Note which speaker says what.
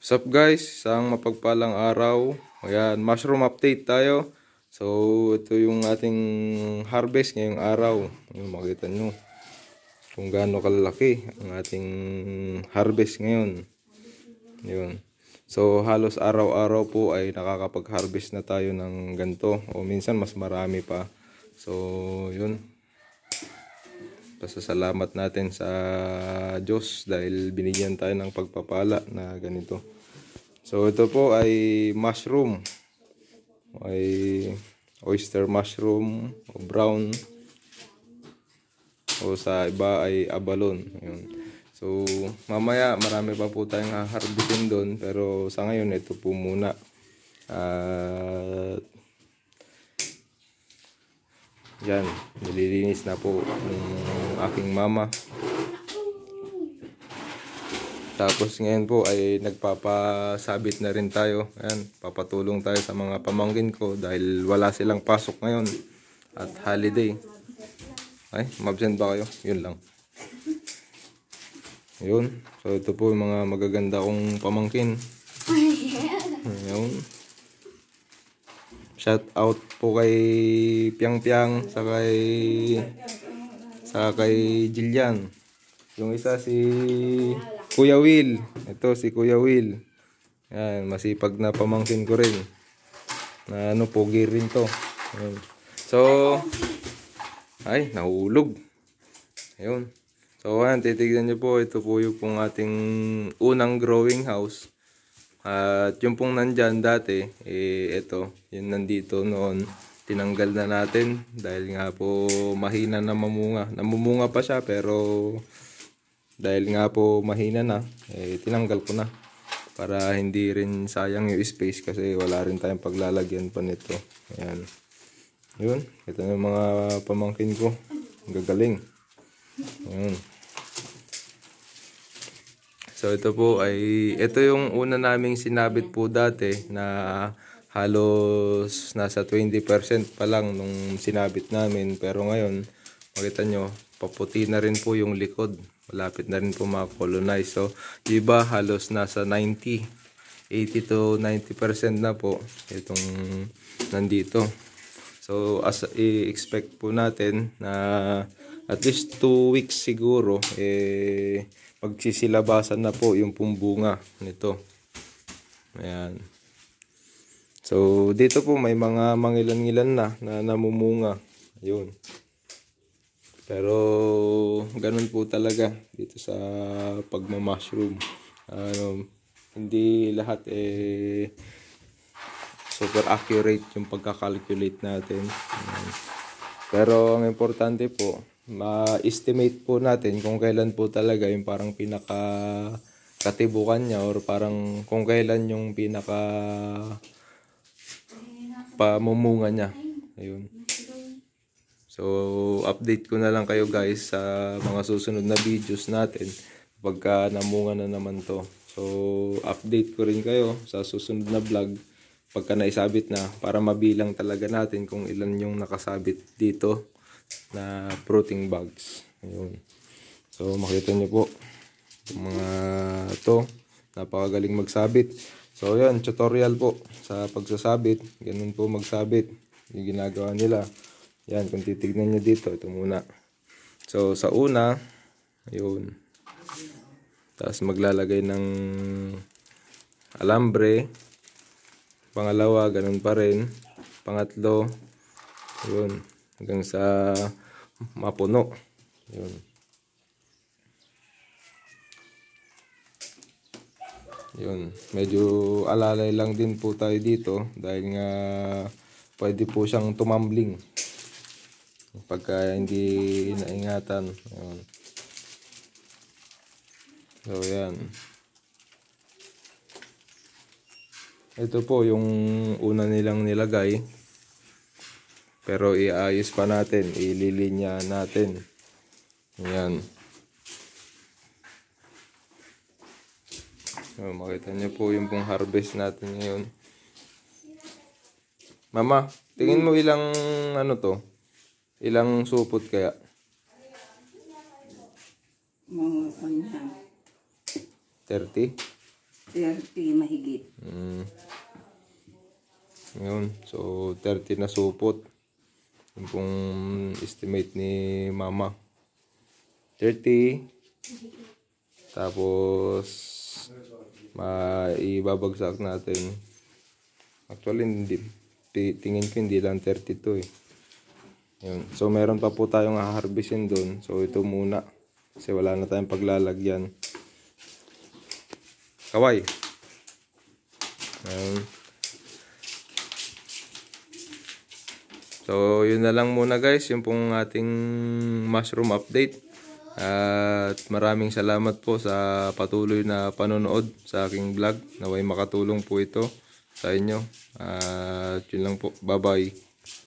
Speaker 1: What's up guys? Isang mapagpalang araw. Ayan, mushroom update tayo. So, ito yung ating harvest ngayong araw. Ayan, makita nyo kung gaano kalaki ang ating harvest ngayon. Ayan. So, halos araw-araw po ay nakakapag-harvest na tayo ng ganito. O minsan mas marami pa. So, yun. Pasasalamat natin sa Diyos dahil binigyan tayo ng pagpapala na ganito. So ito po ay mushroom, ay oyster mushroom o brown, o sa iba ay abalone. Ayun. So mamaya marami pa po tayong haharbisin doon, pero sa ngayon ito po muna. Yan, nililinis na po ng aking mama. Tapos ngayon po ay nagpapasabit na rin tayo. Ayan, papatulong tayo sa mga pamangkin ko dahil wala silang pasok ngayon at holiday. Ay, mabsent ba kayo? Yun lang. Yun. So ito po yung mga magaganda kong pamangkin. Yun. Shout out po kay Piang Piang sa kay Jillian. Yung isa si Kuya Will. Ito si Kuya Will. Yan, masipag na pamangkin ko rin. Na pogi rin to. Yan. So, ay, nahulog. Ayun. So, ayan, titignan nyo po. Ito po yung pong ating unang growing house. At yung pong nandyan dati, ito, yung nandito noon, tinanggal na natin. Dahil nga po mahina na mamunga. Namumunga pa siya pero dahil nga po mahina na, tinanggal ko na para hindi rin sayang yung space kasi wala rin tayong paglalagyan pa nito. Ayan. Yun, ito yung mga pamangkin ko. Gagaling. Ayan. So ito po ay, ito yung una naming sinabit po dati na halos nasa 20% pa lang nung sinabit namin. Pero ngayon, makita nyo, paputi na rin po yung likod. Malapit na rin po ma-colonize. So, iba halos nasa 80 to 90% na po itong nandito. So, as i-expect po natin na at least 2 weeks siguro, magsisilabasan na po yung pumbunga nito. Ayan. So, dito po may mga mangilan-ngilan na namumunga. Ayun. Pero ganun po talaga dito sa pagma-mushroom. Hindi lahat super accurate yung pagka-calculate natin. Pero ang importante po, ma-estimate po natin kung kailan po talaga yung parang pinaka-katibukan niya or parang kung kailan yung pinaka-pamumunga niya. Ayun. So, update ko na lang kayo guys sa mga susunod na videos natin pagka namunga na naman to. So, update ko rin kayo sa susunod na vlog pagka naisabit na para mabilang talaga natin kung ilan yung nakasabit dito na fruiting bags. Ayun. So, makita nyo po yung mga to, napakagaling magsabit. So, yan, tutorial po sa pagsasabit. Ganun po magsabit yung ginagawa nila. Yan, kung titignan nyo dito, ito muna. So, sa una, ayun. Tapos maglalagay ng alambre. Pangalawa, ganun pa rin. Pangatlo, ayun. Hanggang sa mapuno. Ayun. Ayun. Medyo alalay lang din po tayo dito. Dahil nga pwede po siyang tumambling pagka hindi naingatan. Ayan. So yan, ito po yung una nilang nilagay, pero iayos pa natin, ililinya natin. Ayan. So, makita nyo po yung pong harvest natin ngayon. Mama, tingin mo ilang ano to? Ilang supot kaya?
Speaker 2: Mga
Speaker 1: 30?
Speaker 2: 30 mahigit.
Speaker 1: Ngayon, so 30 na supot. Yung pong estimate ni mama. 30. Tapos, maibabagsak natin. Actually, hindi, tingin ko hindi lang 32 eh. Yun. So, meron pa po tayong haharbisin doon. So, ito muna. Kasi wala na tayong paglalagyan. Kaway. Ayun. So, yun na lang muna guys. Yung pong ating mushroom update. At maraming salamat po sa patuloy na panonood sa aking vlog. Naway makatulong po ito sa inyo. At yun lang po. Bye-bye.